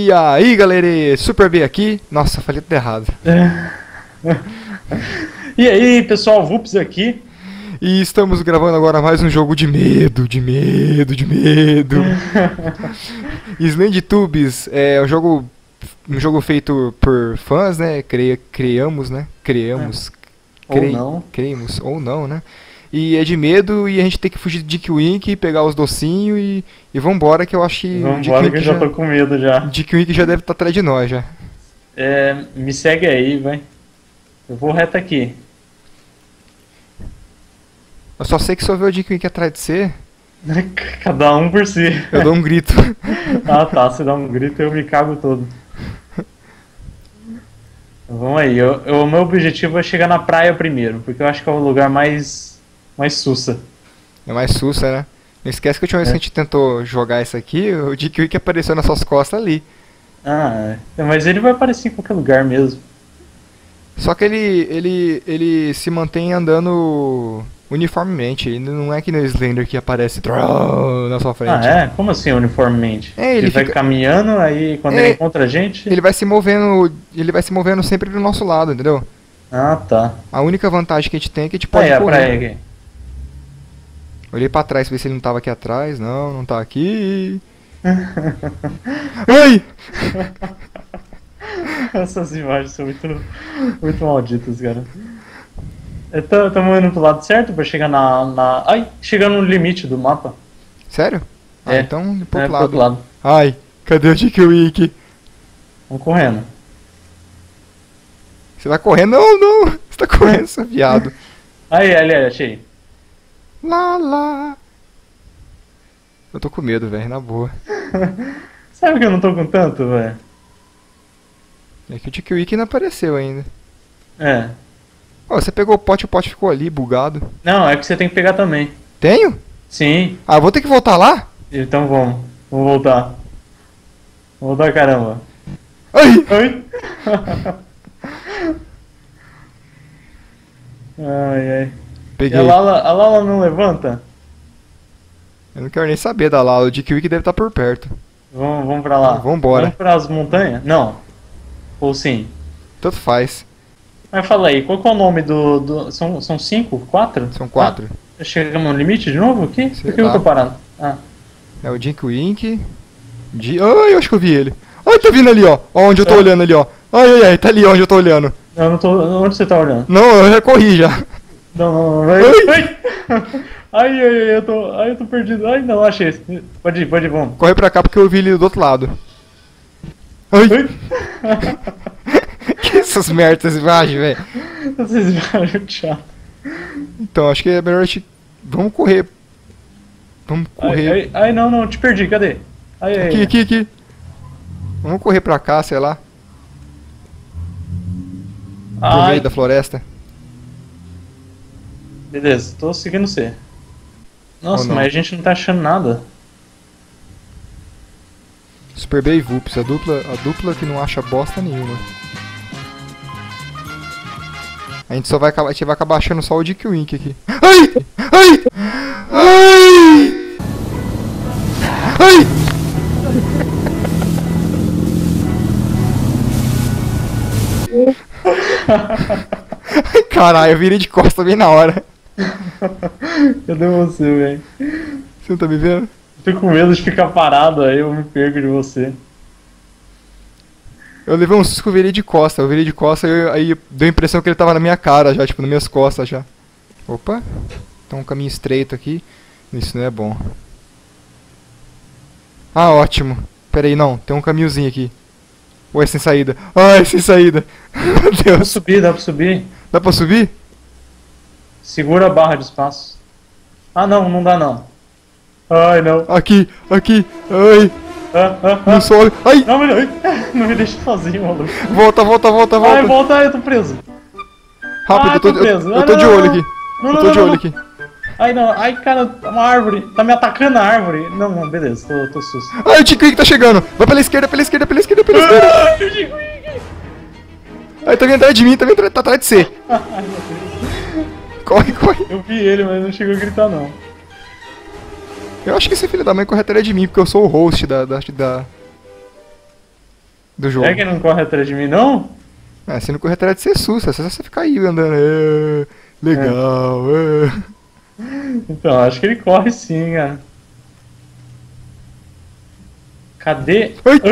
E aí galera, Super B aqui. Nossa, falei tudo errado. E aí pessoal, Vups aqui. E estamos gravando agora mais um jogo de medo. Slendy Tubes é um jogo feito por fãs, né? Criamos. Criamos ou não, né? E é de medo e a gente tem que fugir de Dick Wink, pegar os docinhos e vambora, que eu acho que Vambora que eu já tô com medo já. Dick Wink já deve estar atrás de nós já. Me segue aí, vai. Eu vou reto aqui. Eu só sei que se eu ver o Dick Wink atrás de você, Cada um por si. eu dou um grito. Ah tá, você dá um grito e eu me cago todo. Vamos aí, o meu objetivo é chegar na praia primeiro, porque eu acho que é o lugar mais sussa. É mais sussa, né? Não esquece que a última vez que a gente tentou jogar isso aqui, o Dick Wink apareceu nas suas costas ali. Mas ele vai aparecer em qualquer lugar mesmo. Só que ele se mantém andando uniformemente. Ele não é que no Slender que aparece na sua frente. Como assim uniformemente? Ele vai caminhando, aí quando ele encontra a gente... Ele vai se movendo sempre do nosso lado, entendeu? Ah, tá. A única vantagem que a gente tem é que a gente pode correr. A praia aqui. Olhei pra trás pra ver se ele não tava aqui atrás. Não tá aqui. Ai! Essas imagens são muito malditas, cara. Estamos indo pro lado certo pra chegar chegar no limite do mapa. Sério? Então pro outro lado. Ai, cadê o Dick Wink? Vamos correndo. Você vai correndo? Não! Você tá correndo, seu viado. Aí, achei. Lá. Eu tô com medo, velho, na boa. Sabe que eu não tô com tanto, velho? É que o Dick Wink não apareceu ainda. Você pegou o pote ficou ali, bugado. Não, é que você tem que pegar também. Tenho? Sim. Vou ter que voltar lá? Então vamos voltar. Vamos voltar, caramba. Ai! Ai. Peguei. E a Lala não levanta? Eu não quero nem saber da Lala, o Dick Wink deve estar por perto. Vamos pra lá. Vambora. Vamos pras montanhas? Não. Ou sim? Tanto faz. Mas fala aí, qual que é o nome do... São 5? 4? São 4. Chegamos no limite de novo aqui? Sei Por que eu lá. tô parado? É o Dick Wink. Ai, eu acho que eu vi ele. Ai, tá vindo ali, ó. Ó onde eu tô olhando ali, ó. Ai, tá ali onde eu tô olhando. Eu não tô... Onde você tá olhando? Não, eu já corri já. Não. Ai, eu tô perdido. Ai, não, achei. Pode ir, vamos. Corre pra cá porque eu vi ele do outro lado. Ai. Que essas merdas, imagens, velho. Essas imagens muito chato. Então, acho que é melhor a gente... Vamos correr. Ai, não, te perdi, cadê? Aqui. Vamos correr pra cá, sei lá. No meio da floresta. Beleza, tô seguindo você. Nossa, mas a gente não tá achando nada. Super B e Vups, a dupla que não acha bosta nenhuma. A gente vai acabar achando só o Dick Wink aqui. Ai! Caralho, eu virei de costa bem na hora. Cadê você, velho? Você não tá me vendo? Tô com medo de ficar parado, aí eu me perco de você. Eu levei um susto que eu virei de costa. Aí deu a impressão que ele tava na minha cara já, tipo, nas minhas costas já. Opa, tem um caminho estreito aqui. Isso não é bom. Ótimo. Pera aí, não, tem um caminhozinho aqui. Ou é sem saída? É sem saída. Meu Deus. Dá pra subir. Dá pra subir? Segura a barra de espaço. Não dá não. Ai, não. Aqui. Ai. No solo. Ai. Não me deixa sozinho, maluco. Volta. Ai, volta, eu tô preso. Rápido, eu tô de olho aqui. Eu tô de olho aqui. Ai, não. Ai, cara, uma árvore. Tá me atacando a árvore. Não, beleza, tô susto. Ai, o Dick Wink tá chegando. Vai pela esquerda. Ai, o Dick Wink. Ai, tá vindo atrás de mim, tá atrás de você. Ai, meu Deus. Corre. Eu vi ele, mas não chegou a gritar, não. Eu acho que esse filho da mãe corre atrás de mim, porque eu sou o host da... do jogo. É que não corre atrás de mim, não? É, se não correr atrás de ser susto, é só você ficar aí andando. É, legal, é. Então, acho que ele corre sim, cara. Cadê? Ai!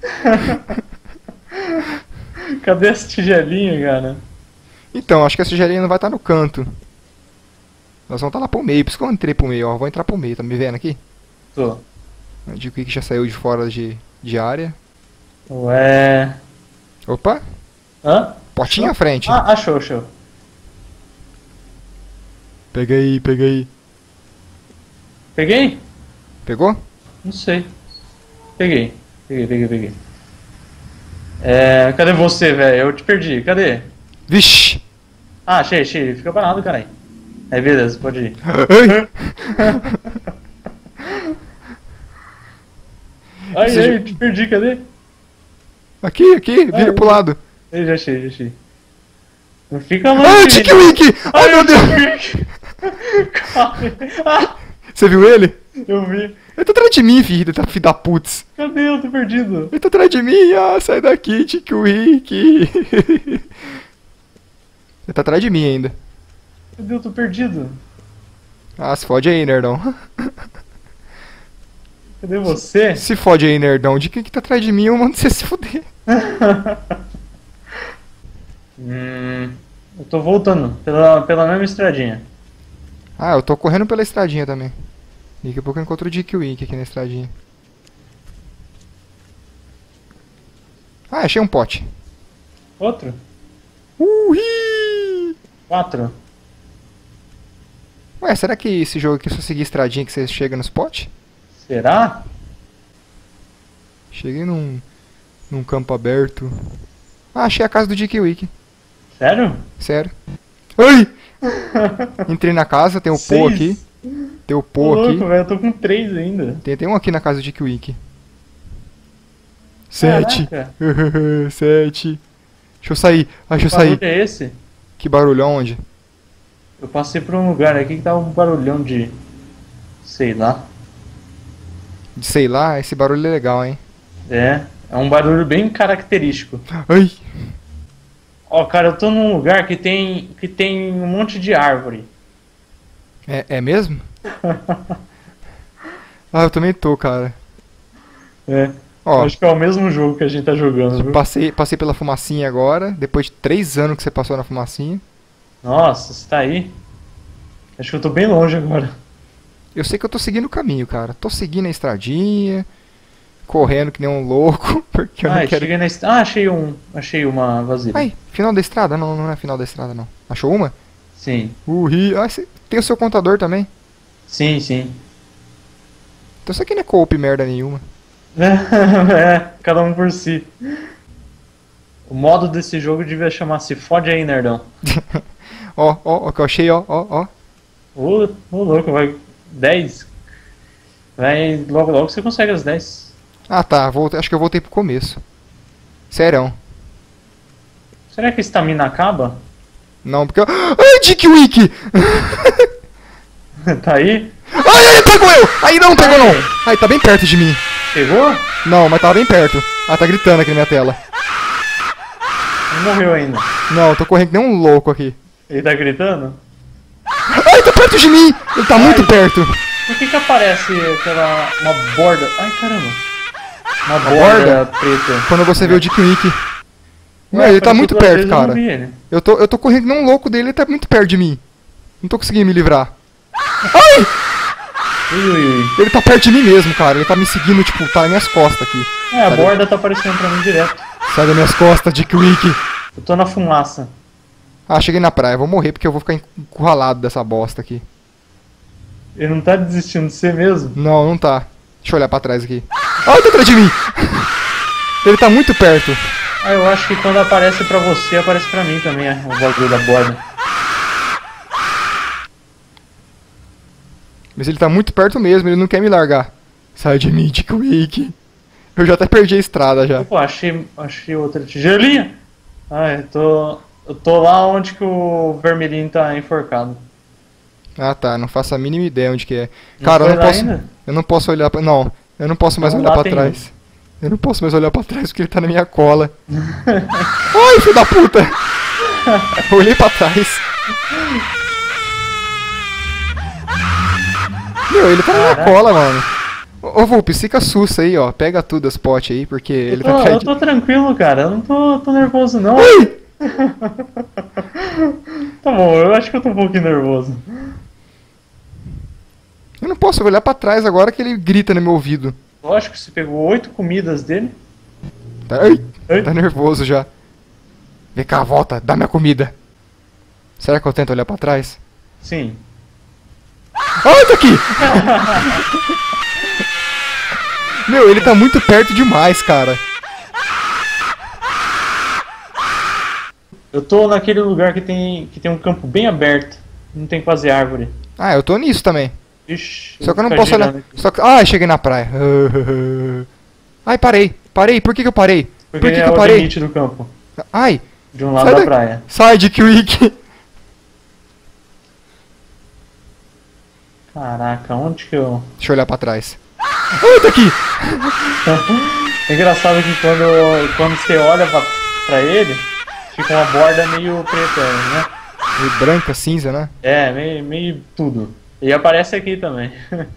Cadê essa tigelinha, cara? Então, acho que essa tigelinha não vai estar no canto. Nós vamos estar lá pro meio, por isso que eu entrei pro meio, ó. Vou entrar pro meio, tá me vendo aqui? Tô. O Dick já saiu de fora de área. Ué. Opa! Hã? Potinho à frente. Ah, achou. Pega aí, pega aí. Peguei? Pegou? Não sei. Peguei. Cadê você, velho? Eu te perdi. Cadê? Vixe! Ah, achei. Fica parado, caralho. Aí, beleza, pode ir. Ai! Ai, te perdi, cadê? Aqui, vira pro lado. Eu já achei. Não fica longe. Ah, Dick Wick! Ai, meu Deus! Ah, Você viu ele? eu vi. Ele tá atrás de mim, filho da putz. Cadê? Eu tô perdido. Ele tá atrás de mim, sai daqui, Dick Wick. Ele tá atrás de mim ainda. Cadê? Eu tô perdido. Ah, se fode aí, nerdão. Cadê você? Se fode aí, nerdão. De quem que tá atrás de mim, eu mando você se foder. Eu tô voltando pela mesma estradinha. Ah, eu tô correndo pela estradinha também. E daqui a pouco eu encontro o Dick Wick aqui na estradinha. Ah, achei um pote. Outro? Uhi! 4. Ué, será que esse jogo aqui é só seguir estradinha que você chega nos potes? Será? Cheguei num campo aberto. Ah, achei a casa do Dick Wick. Sério? Sério. Ai! Entrei na casa, tem o Pô 6. aqui. Tem o Tô Pô aqui. louco, velho. Eu tô com 3 ainda. Tem um aqui na casa do Dick Wick. 7. Caraca. 7. Deixa eu sair. Ah, deixa eu Que barulho sair. é esse? Que barulho, onde? Eu passei por um lugar aqui que tava um barulhão de... sei lá. Sei lá, esse barulho é legal, hein? É um barulho bem característico. Ai! Ó, cara, eu tô num lugar que tem um monte de árvore. É mesmo? Ah, eu também tô, cara. É. Ó, Acho que é o mesmo jogo que a gente tá jogando, viu? passei pela fumacinha agora, depois de 3 anos que você passou na fumacinha. Nossa, você tá aí? Acho que eu tô bem longe agora. Eu sei que eu tô seguindo o caminho, cara. Tô seguindo a estradinha, correndo que nem um louco, porque eu não quero... cheguei na achei uma vasilha. Ai, final da estrada? Não, não é final da estrada, não. Achou uma? Sim. Ah, você tem o seu contador também. Sim. Então isso aqui não é coop merda nenhuma. Cada um por si. O modo desse jogo devia chamar Se Fode Aí, Nerdão. Ó, o que eu achei, ó. Ô, louco, vai 10. Vai, logo você consegue as 10. Ah, tá, acho que eu voltei pro começo. Serão. Será que a estamina acaba? Não, porque eu... Ai, Dick Wick! Tá aí? Ai, pegou eu! Aí não, pegou não! Ai, tá bem perto de mim. Pegou? Não, mas tava bem perto. Ah, tá gritando aqui na minha tela. Não morreu ainda. Não, eu tô correndo que nem um louco aqui. Ele tá gritando? Ai, tá perto de mim! Ele tá muito perto. Por que aparece uma borda? Ai, caramba. Uma borda? borda preta. Quando você vê o Dick Wick. Meu, Ué, ele tá apareceu muito 2 perto, vezes, eu não cara. vi ele. Eu tô correndo que nem um louco dele, ele tá muito perto de mim. Não tô conseguindo me livrar. Ai! Ui. Ele tá perto de mim mesmo, cara. Ele tá me seguindo, tipo, tá nas minhas costas aqui. A borda tá aparecendo pra mim direto. Sai das minhas costas, Dick Wick. Eu tô na fumaça. Ah, cheguei na praia. Vou morrer porque eu vou ficar encurralado dessa bosta aqui. Ele não tá desistindo de ser mesmo? Não, não tá. Deixa eu olhar pra trás aqui. Ai, tá atrás de mim! Ele tá muito perto. Ah, eu acho que quando aparece pra você, aparece pra mim também, o bagulho da borda. Mas ele tá muito perto mesmo, ele não quer me largar. Sai de mim, Dick Wick. Eu já até perdi a estrada já. Opa, achei outra tigelinha. Ah, eu tô lá onde que o vermelhinho tá enforcado. Ah tá, não faço a mínima ideia onde que é. Não Cara, foi eu não lá posso. ainda? Eu não posso olhar pra. Não, eu não posso mais Não, olhar lá pra tem trás. Eu não posso mais olhar pra trás porque ele tá na minha cola. Ai, filho da puta! Eu olhei pra trás. Meu, ele tá na minha cola, mano. Ô, Vulp, fica sussa aí, ó. Pega tudo as potes aí, porque ele tá atrás Eu tô tranquilo, cara. Eu não tô nervoso, não. Ai! Tá bom, eu acho que eu tô um pouquinho nervoso. Eu não posso olhar pra trás agora que ele grita no meu ouvido. Lógico que você pegou 8 comidas dele. Ai, Ai. tá nervoso já. Vem cá, volta, dá minha comida. Será que eu tento olhar pra trás? Sim. Ai, tá aqui! Meu, ele tá muito perto demais, cara. Eu tô naquele lugar que tem um campo bem aberto. Não tem quase árvore. Ah, eu tô nisso também. Ixi, Só que eu não vou posso ficar olhar. girando aqui. Só que... Ai, cheguei na praia. Ai, parei. Parei. Por que eu parei? Porque Por que é eu o parei? limite do campo. Ai, De um lado sai da da- praia. sai de Quick. Caraca, onde que eu... Deixa eu olhar pra trás. Ai, tá aqui. É engraçado que quando você olha pra ele, fica uma borda meio preta, né? Meio branca, cinza, né? É, meio tudo. E aparece aqui também.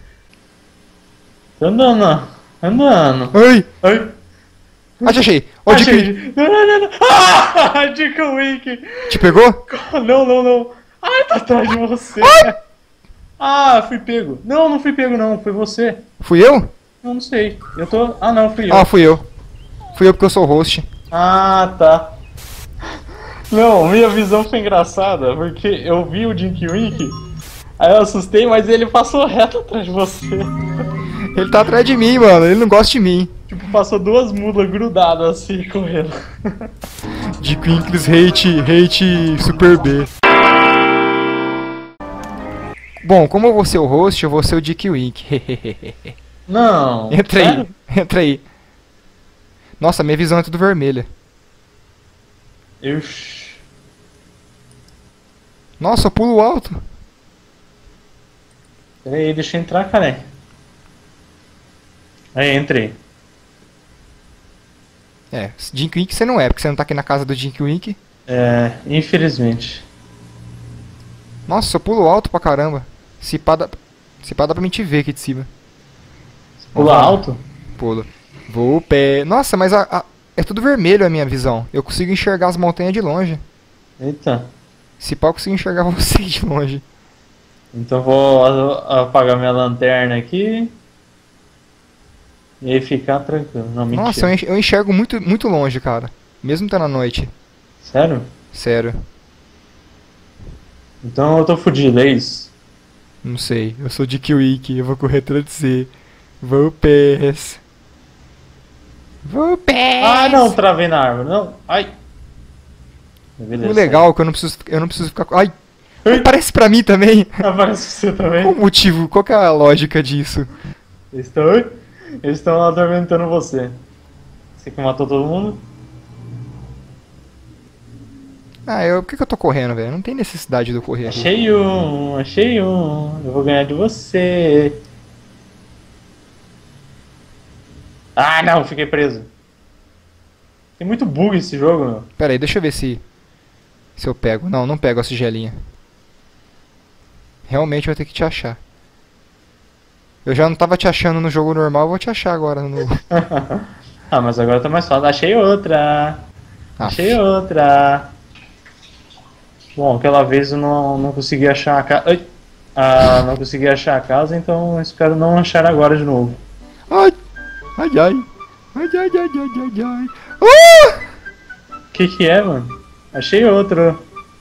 Tô andando, andando. Ai, Ai, achei. Ó, Dick Wick. achei. Não. Ah, Dick Wick. Te pegou? Não. Ai, tá atrás de você. Ah, fui pego. Não fui pego não, foi você. Fui eu? Não sei. Eu tô... Ah, não, fui eu. Ah, fui eu. Fui eu porque eu sou o host. Ah, tá. Não, minha visão foi engraçada, porque eu vi o Dinky Wink, aí eu assustei, mas ele passou reto atrás de você. Ele tá atrás de mim, mano. Ele não gosta de mim. Tipo, passou duas mulas grudadas assim, correndo. Dick Winks hate Super B. Bom, como eu vou ser o host, eu vou ser o Dick Wink. Não. Entra aí, sério? entra aí. Nossa, minha visão é tudo vermelha. Ixi. Nossa, eu pulo alto. Peraí, deixa eu entrar, cara. Aí, entrei. É, Dick Wink você não é, porque você não tá aqui na casa do Dick Wink. É, infelizmente. Nossa, eu pulo alto pra caramba. Se pá dá pra mim te ver aqui de cima. Pula Vamos lá. alto? Pulo. Vou pé. Nossa, mas é tudo vermelho a minha visão. Eu consigo enxergar as montanhas de longe. Eita. Se pá, eu consigo enxergar você de longe. Então vou apagar minha lanterna aqui. E aí ficar tranquilo. Não, mentira. Nossa, eu enxergo muito, muito longe, cara. Mesmo tá na noite. Sério? Sério. Então eu tô fudido, é isso? Não sei. Eu sou de Kiwik, eu vou correr atrás de você. Vou pés. Vou pés. Ah, não, travei na árvore. Não, ai. Beleza. O legal é que eu não preciso ficar. Ai! Ai. Parece pra mim também. Aparece você também. Qual o motivo? Qual que é a lógica disso? Eles estão atormentando você. Você que matou todo mundo? Ah, por que eu tô correndo, velho? Não tem necessidade de eu correr aqui. Achei um. Eu vou ganhar de você. Ah, não, fiquei preso. Tem muito bug esse jogo, meu. Pera aí, deixa eu ver se eu pego. Não, não pego a sigelinha. Realmente eu vou ter que te achar. Eu já não tava te achando no jogo normal, eu vou te achar agora no novo. Ah, mas agora tá mais fácil. Achei outra. Ah, Achei outra. Bom, aquela vez eu não consegui achar a casa. Não consegui achar a casa, então eu espero não achar agora de novo. Ai! Ai, ai! Ai, ai, ai, ai, ai, ai! Ah! Que é, mano? Achei outro.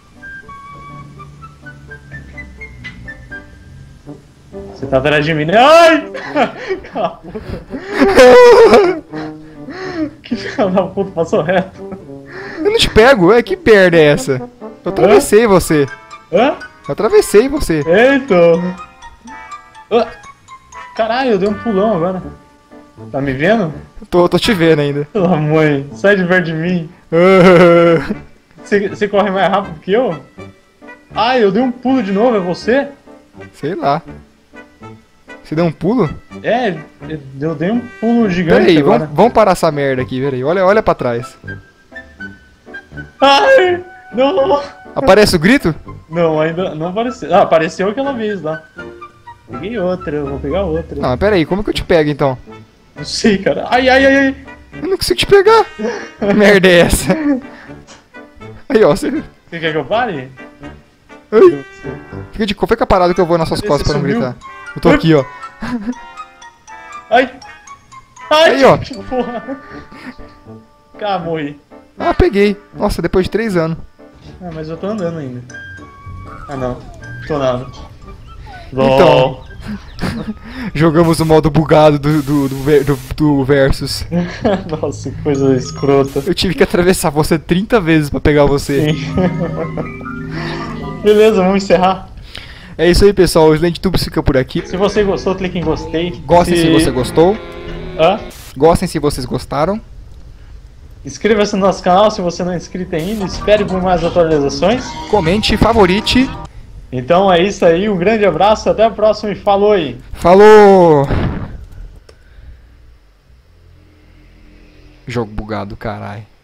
Você tá atrás de mim, né? Ai! Cala a boca. Que filha da puta, passou reto. Eu não te pego, que merda é essa? Eu atravessei você. Hã? Eu atravessei você. Eita! Ah, caralho, eu dei um pulão agora. Tá me vendo? Tô te vendo ainda. Pela mãe, sai de perto de mim. Ah, Você corre mais rápido que eu? Ai, eu dei um pulo de novo, é você? sei lá. Você deu um pulo? É, eu dei um pulo gigante Pera aí, agora. vamos parar essa merda aqui, pera aí. Olha pra trás. Ai, não! Aparece o grito? Não, ainda não apareceu. Ah, apareceu aquela vez lá. Peguei outra, eu vou pegar outra. Não, mas pera aí, como que eu te pego então? Não sei, cara. Ai, ai, ai, ai. Eu não consigo te pegar. Que merda é essa? Aí, ó, você... Você quer que eu pare? Ai, fica parado que eu vou nas suas Cadê? costas Você pra não sumiu? gritar. Eu tô aqui, ó. Ai! Ai! Aí, ó. Porra! Cá, morri. Ah, peguei. Nossa, depois de 3 anos. Ah, mas eu tô andando ainda. Ah, não. Tô nada. Então. Jogamos o modo bugado do Versus. Nossa, que coisa escrota. Eu tive que atravessar você 30 vezes pra pegar você. Sim. Beleza, vamos encerrar. É isso aí, pessoal. O SlenderTubes fica por aqui. Se você gostou, clique em gostei. Gostem se você gostou. Hã? Gostem se vocês gostaram. Inscreva-se no nosso canal se você não é inscrito ainda. Espere por mais atualizações. Comente, favorite. Então é isso aí. Um grande abraço. Até a próxima e falou aí. Falou! Jogo bugado, caralho.